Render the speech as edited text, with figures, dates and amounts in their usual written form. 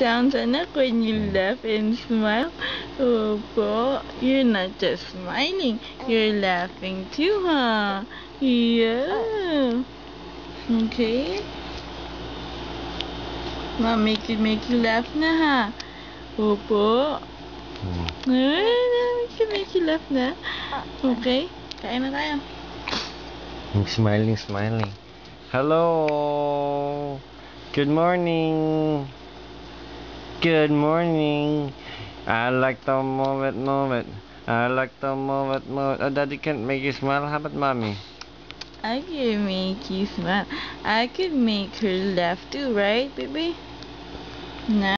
sounds anak when you laugh and smile. Opo, you're not just smiling, you're laughing too, huh? Yeah. Okay. Mommy can make you laugh na, ha? Opo. Can make you laugh na. Okay? Kain na tayo. Smiling, smiling. Hello. Good morning. Good morning. I like to move it, move it. I like to move it, move it. Oh, Daddy can't make you smile. How about Mommy? I can make you smile. I could make her laugh too, right, baby? No.